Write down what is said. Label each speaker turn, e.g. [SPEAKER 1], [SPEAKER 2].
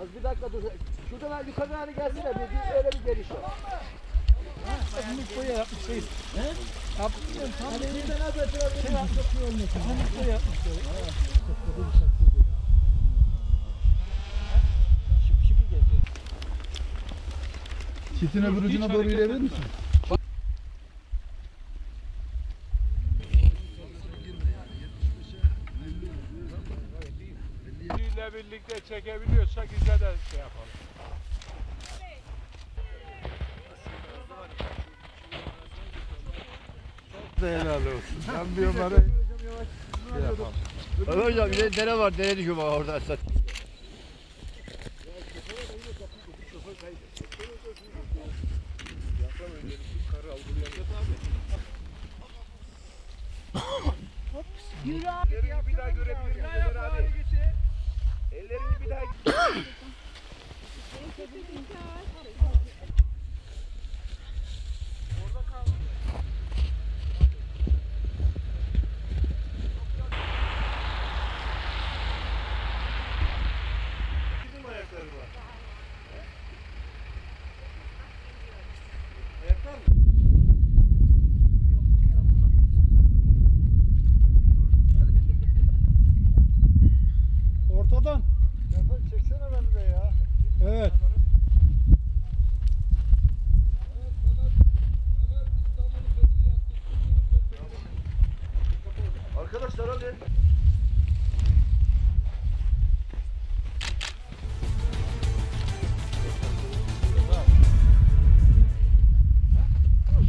[SPEAKER 1] Az bir dakika dur. Şuradan yukarıdan hani gelsene bir öyle bir geliş var.
[SPEAKER 2] Şimdi koya yapmışsınız. He? Yapmışsın.
[SPEAKER 1] Hani birden az ötürü
[SPEAKER 2] Şey yapmışsın. Hani koya yapmışsın.
[SPEAKER 1] Şıpı geziyor.
[SPEAKER 3] Çitin öbür ucuna doğru ilerler misin?
[SPEAKER 4] ile birlikte çekebiliyorsak bize de şey yapalım. Helal olsun. Ben bir onlara şey yapalım.
[SPEAKER 1] Hocam bir de dere var, dere düşüyor bak orada.
[SPEAKER 4] Yürü abi. Ellerini bir daha görebilir miyim? Abi. Ellerini bir daha. Bizim ayakları var. Ayaklar mı?
[SPEAKER 2] Ortadan.
[SPEAKER 4] Çeksene beni de ya.
[SPEAKER 2] Evet.
[SPEAKER 1] Arkadaşlar hadi.